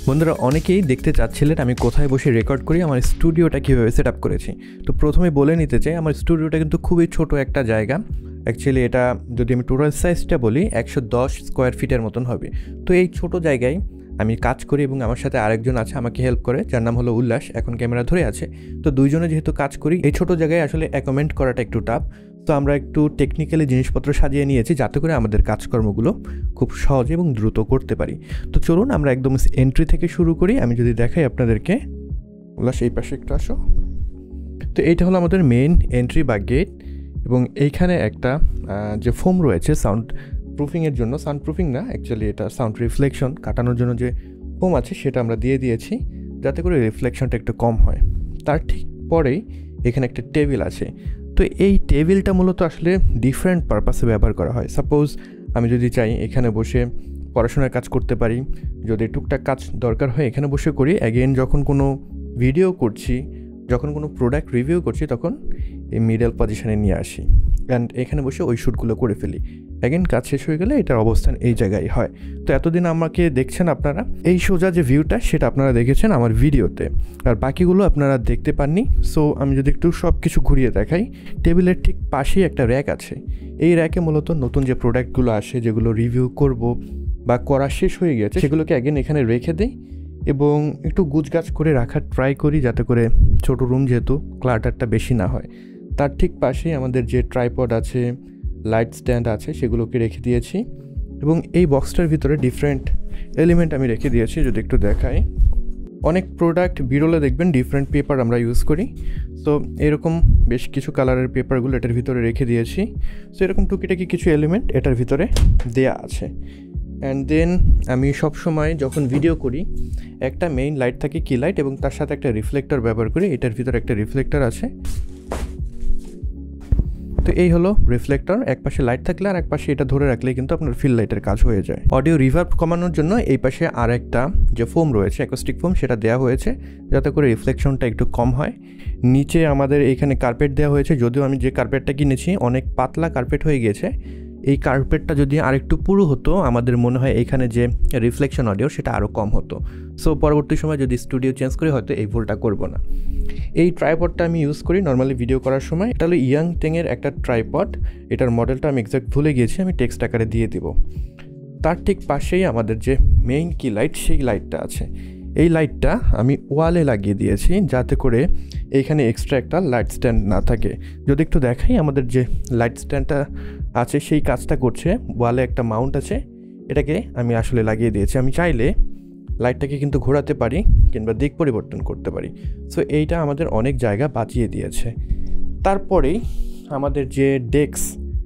বন্ধুরা অনেকেই দেখতে চাচ্ছিলেন আমি কোথায় বসে রেকর্ড করি, আমার স্টুডিওটা কীভাবে সেট আপ করেছি। তো প্রথমে বলে নিতে চাই আমার স্টুডিওটা কিন্তু খুবই ছোট একটা জায়গা। অ্যাকচুয়ালি এটা যদি আমি টোটাল সাইজটা বলি 110 স্কোয়ার ফিটের মতন হবে। তো এই ছোট জায়গায় আমি কাজ করি এবং আমার সাথে আরেকজন আছে আমাকে হেল্প করে, যার নাম হলো উল্লাস, এখন ক্যামেরা ধরে আছে। তো দুইজনে যেহেতু কাজ করি এই ছোট জায়গায় আসলে অ্যাকোমেন্ট করাটা একটু টাফ। তো আমরা একটু টেকনিক্যালি জিনিসপত্র সাজিয়ে নিয়েছি যাতে করে আমাদের কাজকর্মগুলো খুব সহজ এবং দ্রুত করতে পারি। তো চলুন আমরা একদম এন্ট্রি থেকে শুরু করি। আমি যদি দেখাই আপনাদেরকে, উল্লাস এই পাশে একটু আসো। তো এইটা হলো আমাদের মেইন এন্ট্রি বা গেট, এবং এইখানে একটা যে ফোম রয়েছে সাউন্ড প্রুফিংয়ের জন্য, সাউন্ড প্রুফিং না অ্যাকচুয়ালি এটা সাউন্ড রিফ্লেকশন কাটানোর জন্য যে ফোম আছে সেটা আমরা দিয়ে দিয়েছি যাতে করে রিফ্লেকশনটা একটু কম হয়। তার ঠিক পরেই এখানে একটা টেবিল আছে। তো এই টেবিলটা মূলত আসলে ডিফারেন্ট পারপাসে ব্যবহার করা হয়। সাপোজ আমি যদি চাই এখানে বসে পড়াশোনার কাজ করতে পারি, যদি টুকটাক কাজ দরকার হয় এখানে বসে করি। অ্যাগেন যখন কোনো ভিডিও করছি, যখন কোনো প্রোডাক্ট রিভিউ করছি তখন এই মিডল পজিশনে নিয়ে আসি অ্যান্ড এখানে বসে ওই শ্যুটগুলো করে ফেলি। অ্যাগেন কাজ শেষ হয়ে গেলে এটার অবস্থান এই জায়গায় হয়। তো এতদিন আমাকে দেখছেন আপনারা, এই সোজা যে ভিউটা সেটা আপনারা দেখেছেন আমার ভিডিওতে, আর বাকিগুলো আপনারা দেখতে পাননি। সো আমি যদি একটু সব কিছু ঘুরিয়ে দেখাই, টেবিলের ঠিক পাশেই একটা র্যাক আছে। এই র্যাকে মূলত নতুন যে প্রোডাক্টগুলো আসে, যেগুলো রিভিউ করব বা করা শেষ হয়ে গেছে, সেগুলোকে অ্যাগেন এখানে রেখে দিই এবং একটু গুছগাছ করে রাখার ট্রাই করি যাতে করে ছোটো রুম যেহেতু ক্লাটারটা বেশি না হয়। তার ঠিক পাশেই আমাদের যে ট্রাইপড আছে, লাইট স্ট্যান্ড আছে, সেগুলোকে রেখে দিয়েছি এবং এই বক্সটার ভিতরে ডিফারেন্ট এলিমেন্ট আমি রেখে দিয়েছি। যদি একটু দেখাই, অনেক প্রোডাক্ট বিরলে দেখবেন ডিফারেন্ট পেপার আমরা ইউজ করি। সো এরকম বেশ কিছু কালারের পেপারগুলো এটার ভিতরে রেখে দিয়েছি। সো এরকম টুকিটাকি কিছু এলিমেন্ট এটার ভিতরে দেয়া আছে। অ্যান্ড দেন আমি সবসময় যখন ভিডিও করি একটা মেইন লাইট থাকে কি লাইট, এবং তার সাথে একটা রিফ্লেক্টর ব্যবহার করি। এটার ভিতরে একটা রিফ্লেক্টর আছে। তো এই হলো রিফ্লেক্টর, এক পাশে লাইট থাকলে আর এক পাশে এটা ধরে রাখলে কিন্তু আপনার ফিল লাইটের কাজ হয়ে যায়। অডিও রিভার্ব কমানোর জন্য এই পাশে আর একটা যে ফোম রয়েছে, অ্যাকোস্টিক ফোম, সেটা দেওয়া হয়েছে যাতে করে রিফ্লেকশনটা একটু কম হয়। নিচে আমাদের এখানে কার্পেট দেওয়া হয়েছে, যদিও আমি যে কার্পেটটা কিনেছি অনেক পাতলা কার্পেট হয়ে গিয়েছে। এই কার্পেটটা যদি আরেকটু পুরো হতো আমাদের মনে হয় এখানে যে রিফ্লেকশন অডিও সেটা আরও কম হতো। সো পরবর্তী সময় যদি স্টুডিও চেঞ্জ করি হয়তো এই ভুলটা করব না। এই ট্রাইপডটা আমি ইউজ করি নর্মালি ভিডিও করার সময়। এটা হলো ইয়াংটেংয়ের একটা ট্রাইপড, এটার মডেলটা আমি এক্সাক্ট ভুলে গিয়েছি, আমি টেক্সট আকারে দিয়ে দিব। তার ঠিক পাশেই আমাদের যে মেইন কি লাইট সেই লাইটটা আছে। এই লাইটটা আমি ওয়ালে লাগিয়ে দিয়েছি যাতে করে এইখানে এক্সট্রা একটা লাইট স্ট্যান্ড না থাকে। যদি একটু দেখাই, আমাদের যে লাইট স্ট্যান্ডটা আছে সেই কাজটা করছে। ওয়ালে একটা মাউন্ট আছে, এটাকে আমি আসলে লাগিয়ে দিয়েছি। আমি চাইলে লাইটটাকে কিন্তু ঘোরাতে পারি কিংবা দিক পরিবর্তন করতে পারি। সো এইটা আমাদের অনেক জায়গা বাঁচিয়ে দিয়েছে। তারপরেই আমাদের যে ডেস্ক,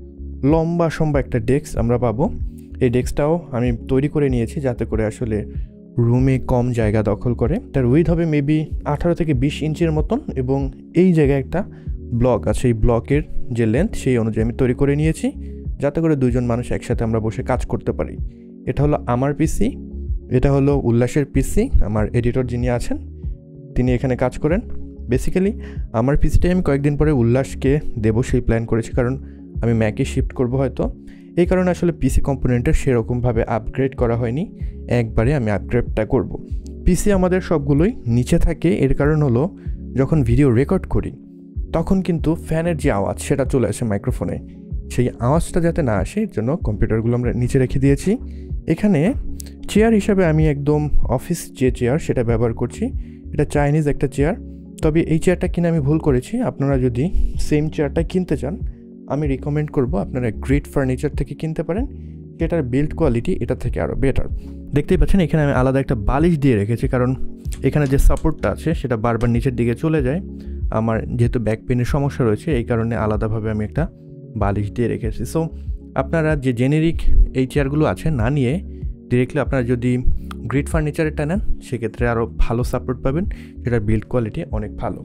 লম্বা সম্বা একটা ডেস্ক আমরা পাবো। এই ডেস্কটাও আমি তৈরি করে নিয়েছি যাতে করে আসলে রুমে কম জায়গা দখল করে। তার উইথ হবে মেবি 18 থেকে 20 ইঞ্চির মতন, এবং এই জায়গায় একটা ব্লক আছে। এই ব্লকের যে লেন্থ সেই অনুযায়ী আমি তৈরি করে নিয়েছি যাতে করে দুইজন মানুষ একসাথে আমরা বসে কাজ করতে পারি। এটা হলো আমার পিসি, এটা হলো উল্লাসের পিসি, আমার এডিটর যিনি আছেন তিনি এখানে কাজ করেন। বেসিক্যালি আমার পিসিটাই আমি কয়েকদিন পরে উল্লাসকে দেবো সেই প্ল্যান করেছি, কারণ আমি ম্যাকে শিফট করব হয়তো। এই কারণে আসলে পিসি কম্পোনেন্টের সেরকমভাবে আপগ্রেড করা হয়নি, একবারে আমি আপগ্রেডটা করব। পিসি আমাদের সবগুলোই নিচে থাকে, এর কারণ হলো যখন ভিডিও রেকর্ড করি তখন কিন্তু ফ্যানের যে আওয়াজ সেটা চলে আসে মাইক্রোফোনে, সেই আওয়াজটা যাতে না আসে এর জন্য কম্পিউটারগুলো আমরা নিচে রেখে দিয়েছি। এখানে চেয়ার হিসাবে আমি একদম অফিস যে চেয়ার সেটা ব্যবহার করছি। এটা চাইনিজ একটা চেয়ার, তবে এই চেয়ারটা কিনে আমি ভুল করেছি। আপনারা যদি সেম চেয়ারটা কিনতে চান আমি রিকমেন্ড করব আপনারা গ্রেট ফার্নিচার থেকে কিনতে পারেন, এটার বিল্ড কোয়ালিটি এটা থেকে আরও বেটার। দেখতেই পাচ্ছেন এখানে আমি আলাদা একটা বালিশ দিয়ে রেখেছি, কারণ এখানে যে সাপোর্টটা আছে সেটা বারবার নিচের দিকে চলে যায়। আমার যেহেতু ব্যাক পেনের সমস্যা রয়েছে এই কারণে আলাদাভাবে আমি একটা বালিশ দিয়ে রেখেছি। সো আপনারা যে জেনেরিক এই চেয়ারগুলো আছে না নিয়ে ডিরেক্টলি আপনারা যদি গ্রেট ফার্নিচারেরটা নেন সেক্ষেত্রে আরও ভালো সাপোর্ট পাবেন, সেটার বিল্ড কোয়ালিটি অনেক ভালো।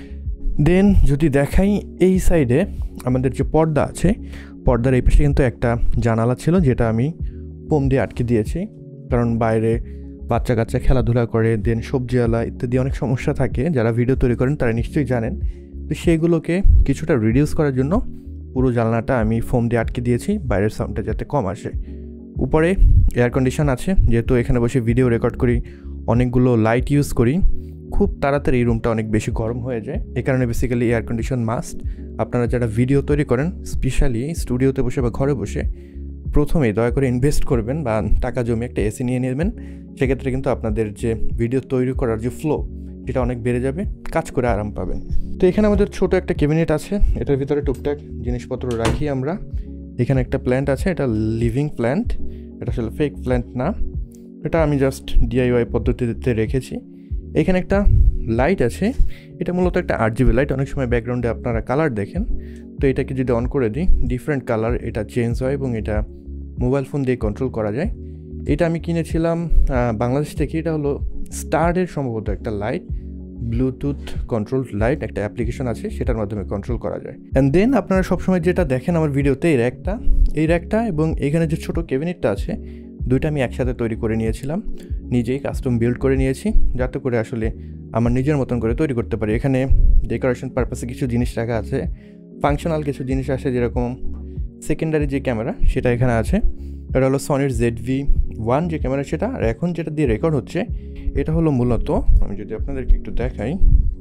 দেন যদি দেখাই, এই সাইডে আমাদের যে পর্দা আছে, পর্দার এই পাশে কিন্তু একটা জানালা ছিল যেটা আমি ফোম দিয়ে আটকে দিয়েছি, কারণ বাইরে বাচ্চা কাচ্চা খেলাধুলা করে, দেন সবজিওয়ালা ইত্যাদি অনেক সমস্যা থাকে। যারা ভিডিও তৈরি করেন তারা নিশ্চয়ই জানেন। তো সেইগুলোকে কিছুটা রিডিউস করার জন্য পুরো জানলাটা আমি ফোম দিয়ে আটকে দিয়েছি, বাইরের সাউন্ডটা যাতে কম আসে। উপরে এয়ার কন্ডিশন আছে, যেহেতু এখানে বসে ভিডিও রেকর্ড করি অনেকগুলো লাইট ইউজ করি, খুব তাড়াতাড়ি এই রুমটা অনেক বেশি গরম হয়ে যায়। এই কারণে বেসিক্যালি এয়ার কন্ডিশন মাস্ট। আপনারা যারা ভিডিও তৈরি করেন, স্পেশালি স্টুডিওতে বসে বা ঘরে বসে, প্রথমেই দয়া করে ইনভেস্ট করবেন বা টাকা জমিয়ে একটা এসি নিয়ে নেবেন। সেক্ষেত্রে কিন্তু আপনাদের যে ভিডিও তৈরি করার যে ফ্লো, সেটা অনেক বেড়ে যাবে, কাজ করে আরাম পাবেন। তো এখানে আমাদের ছোট একটা ক্যাবিনেট আছে, এটার ভিতরে টুকটাক জিনিসপত্র রাখি আমরা। এখানে একটা প্ল্যান্ট আছে, এটা লিভিং প্ল্যান্ট, এটা আসলে ফেক প্ল্যান্ট না, এটা আমি জাস্ট DIY পদ্ধতিতে রেখেছি। এখানে একটা লাইট আছে, এটা মূলত একটা RGB লাইট। অনেক সময় ব্যাকগ্রাউন্ডে আপনারা কালার দেখেন, তো এটাকে যদি অন করে দিই ডিফারেন্ট কালার এটা চেঞ্জ হয় এবং এটা মোবাইল ফোন দিয়ে কন্ট্রোল করা যায়। এটা আমি কিনেছিলাম বাংলাদেশ থেকে। এটা হলো স্টারের সম্ভবত একটা লাইট, ব্লুটুথ কন্ট্রোল লাইট, একটা অ্যাপ্লিকেশন আছে, সেটার মাধ্যমে কন্ট্রোল করা যায়। অ্যান্ড দেন আপনারা সবসময় যেটা দেখেন আমার ভিডিওতে, এই র্যাকটা এবং এখানে যে ছোটো ক্যাবিনেটটা আছে, দুইটা আমি একসাথে তৈরি করে নিয়েছিলাম, নিজেই কাস্টম বিল্ড করে নিয়েছি, যাতে করে আসলে আমার নিজের মতন করে তৈরি করতে পারি। এখানে ডেকোরেশন পারপাসে কিছু জিনিস রাখা আছে, ফাংশনাল কিছু জিনিস আছে, যেরকম সেকেন্ডারি যে ক্যামেরা সেটা এখানে আছে। এটা হলো সনির ZV-1 যে ক্যামেরা সেটা। আর এখন যেটা দিয়ে রেকর্ড হচ্ছে এটা হলো মূলত, আমি যদি আপনাদেরকে একটু দেখাই,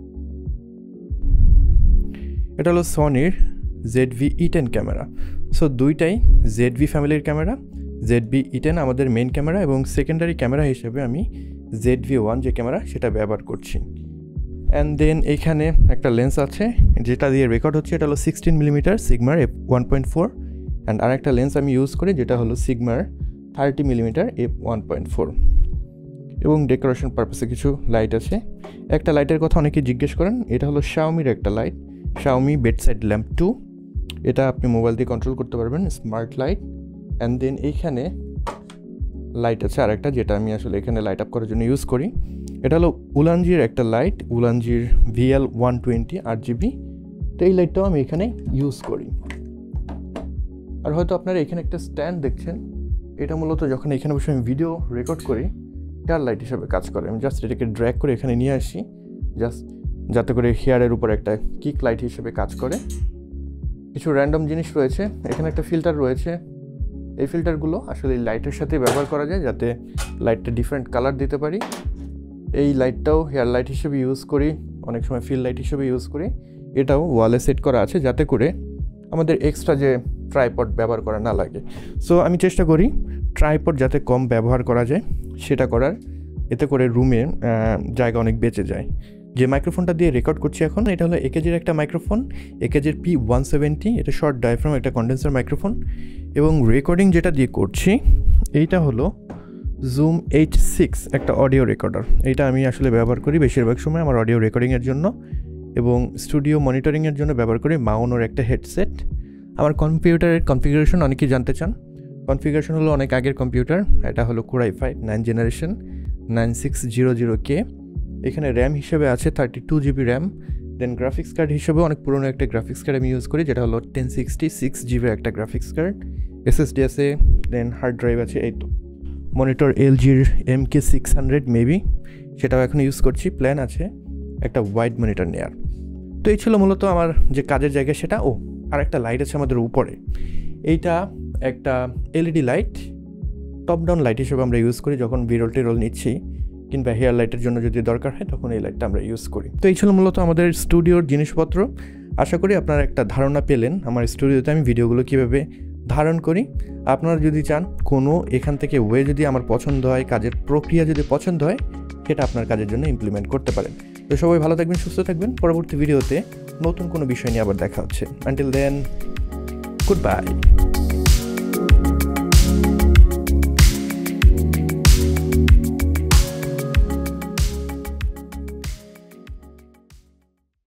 এটা হলো সনির ZV-E10 ক্যামেরা। সো দুইটাই ZV ফ্যামিলির ক্যামেরা। ZV-E10 আমাদের মেইন ক্যামেরা এবং সেকেন্ডারি ক্যামেরা হিসেবে আমি ZV-1 যে ক্যামেরা সেটা ব্যবহার করছি। অ্যান্ড দেন এইখানে একটা লেন্স আছে যেটা দিয়ে রেকর্ড হচ্ছে, এটা হলো 16mm সিগমার f1.4। অ্যান্ড আরেকটা লেন্স আমি ইউজ করি যেটা হলো সিগমার 30mm f1.4। এবং ডেকোরেশন পারপাসে কিছু লাইট আছে। একটা লাইটের কথা অনেকে জিজ্ঞেস করেন, এটা হলো শাওমির একটা লাইট, শাওমি বেডসাইড ল্যাম্প 2। এটা আপনি মোবাইল দিয়ে কন্ট্রোল করতে পারবেন, স্মার্ট লাইট। অ্যান্ড দেন এইখানে লাইট আছে আরেকটা, যেটা আমি আসলে এখানে লাইট আপ করার জন্য ইউজ করি। এটা হলো উলানজির একটা লাইট, উলানজির VL120 RGB। তো এই লাইটটাও আমি এখানে ইউজ করি। আর হয়তো আপনারা এখানে একটা স্ট্যান্ড দেখছেন, এটা মূলত যখন এখানে বসে আমি ভিডিও রেকর্ড করি হেয়ার লাইট হিসেবে কাজ করে। আমি জাস্ট এটাকে ড্র্যাগ করে এখানে নিয়ে আসি, জাস্ট যাতে করে হেয়ারের উপর একটা কিক লাইট হিসেবে কাজ করে। কিছু র্যান্ডম জিনিস রয়েছে, এখানে একটা ফিল্টার রয়েছে। এই ফিল্টারগুলো আসলে এই লাইটের সাথে ব্যবহার করা যায় যাতে লাইটটা ডিফারেন্ট কালার দিতে পারি। এই লাইটটাও হেয়ার লাইট হিসেবে ইউজ করি, অনেক সময় ফিল লাইট হিসেবে ইউজ করি। এটাও ওয়ালে সেট করা আছে যাতে করে আমাদের এক্সট্রা যে ট্রাইপড ব্যবহার করা না লাগে। সো আমি চেষ্টা করি ট্রাইপড যাতে কম ব্যবহার করা যায় সেটা করার, এতে করে রুমে জায়গা অনেক বেঁচে যায়। যে মাইক্রোফোনটা দিয়ে রেকর্ড করছি এখন, এটা হলো AKG-র একটা মাইক্রোফোন, AKG-র P170। এটা শর্ট ডায়াফ্রাম একটা কন্ডেন্সার মাইক্রোফোন। এবং রেকর্ডিং যেটা দিয়ে করছি এইটা হলো Zoom H6 একটা অডিও রেকর্ডার। এটা আমি আসলে ব্যবহার করি বেশিরভাগ সময় আমার অডিও রেকর্ডিংয়ের জন্য এবং স্টুডিও মনিটরিংয়ের জন্য ব্যবহার করি মাউনোর একটা হেডসেট। আমার কম্পিউটারের কনফিগারেশন অনেকেই জানতে চান। কনফিগারেশন হলো অনেক আগের কম্পিউটার, এটা হলো Core i5 9th generation 9600K। এখানে র্যাম হিসেবে আছে 32GB র্যাম। দেন গ্রাফিক্স কার্ড হিসেবেও অনেক পুরনো একটা গ্রাফিক্স কার্ড আমি ইউজ করি, যেটা হলো 1066GB একটা গ্রাফিক্স কার্ড। SSD আছে, দেন হার্ড ড্রাইভ আছে। এই তো মনিটর LG-র MK600 মেবি, সেটাও এখন ইউজ করছি। প্ল্যান আছে একটা ওয়াইড মনিটর নেয়ার। তো এই ছিল মূলত আমার যে কাজের জায়গা সেটা। আর একটা লাইট আছে আমাদের উপরে, এইটা একটা LED light, top down light হিসেবে আমরা ইউজ করি যখন বিরল টিরল নিচ্ছি, কিংবা হেয়ার লাইটের জন্য যদি দরকার হয় তখন এই লাইটটা আমরা ইউজ করি। তো এই ছিল মূলত আমাদের স্টুডিওর জিনিসপত্র। আশা করি আপনারা একটা ধারণা পেলেন আমার স্টুডিওতে আমি ভিডিওগুলো কীভাবে ধারণ করি। আপনারা যদি চান কোনো এখান থেকে ওয়ে যদি আমার পছন্দ হয়, কাজের প্রক্রিয়া যদি পছন্দ হয়, সেটা আপনার কাজের জন্য ইমপ্লিমেন্ট করতে পারেন। তো সবাই ভালো থাকবেন, সুস্থ থাকবেন। পরবর্তী ভিডিওতে নতুন কোনো বিষয় নিয়ে আবার দেখা হচ্ছে। Until then, good bye.